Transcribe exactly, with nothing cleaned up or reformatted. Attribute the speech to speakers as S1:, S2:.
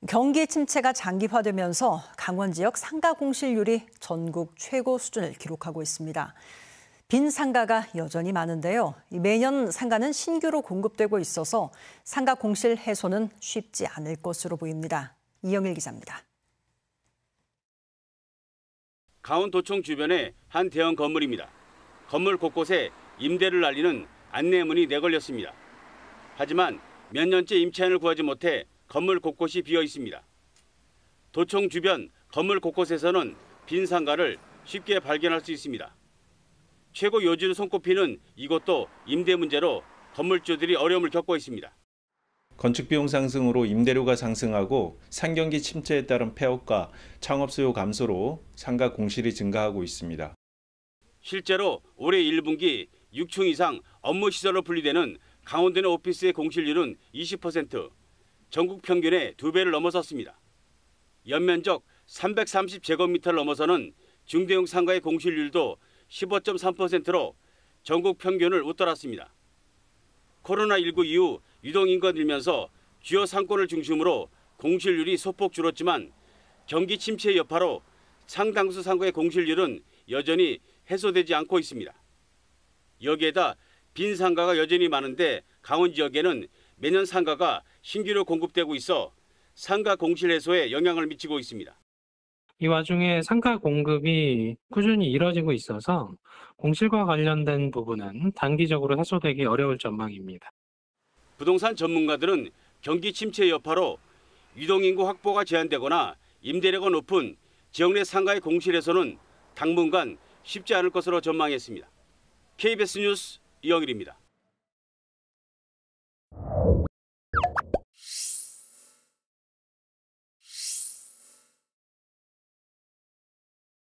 S1: 경기 침체가 장기화되면서 강원 지역 상가 공실률이 전국 최고 수준을 기록하고 있습니다. 빈 상가가 여전히 많은데요. 매년 상가는 신규로 공급되고 있어서 상가 공실 해소는 쉽지 않을 것으로 보입니다. 이영일 기자입니다.
S2: 강원도청 주변의 한 대형 건물입니다. 건물 곳곳에 임대를 알리는 안내문이 내걸렸습니다. 하지만 몇 년째 임차인을 구하지 못해 건물 곳곳이 비어 있습니다. 도청 주변 건물 곳곳에서는 빈 상가를 쉽게 발견할 수 있습니다. 최고 요지로 손꼽히는 이곳도 임대 문제로 건물주들이 어려움을 겪고 있습니다.
S3: 건축 비용 상승으로 임대료가 상승하고 상경기 침체에 따른 폐업과 창업 수요 감소로 상가 공실이 증가하고 있습니다.
S2: 실제로 올해 일 분기 육 층 이상 업무 시설로 분리되는 강원도 내 오피스의 공실률은 이십 퍼센트, 전국 평균의 두 배를 넘어섰습니다. 연면적 삼백삼십 제곱미터를 넘어서는 중대형 상가의 공실률도 십오 점 삼 퍼센트로 전국 평균을 웃돌았습니다. 코로나십구 이후 유동인구가 늘면서 주요 상권을 중심으로 공실률이 소폭 줄었지만 경기 침체의 여파로 상당수 상가의 공실률은 여전히 해소되지 않고 있습니다. 여기에다 빈 상가가 여전히 많은데 강원 지역에는 매년 상가가 신규로 공급되고 있어 상가 공실 해소에 영향을 미치고 있습니다.
S4: 이 와중에 상가 공급이 꾸준히 이뤄지고 있어서 공실과 관련된 부분은 단기적으로 해소되기 어려울 전망입니다.
S2: 부동산 전문가들은 경기 침체 여파로 유동인구 확보가 제한되거나 임대료가 높은 지역 내 상가의 공실 해소는 당분간 쉽지 않을 것으로 전망했습니다. 케이비에스 뉴스 이영일입니다.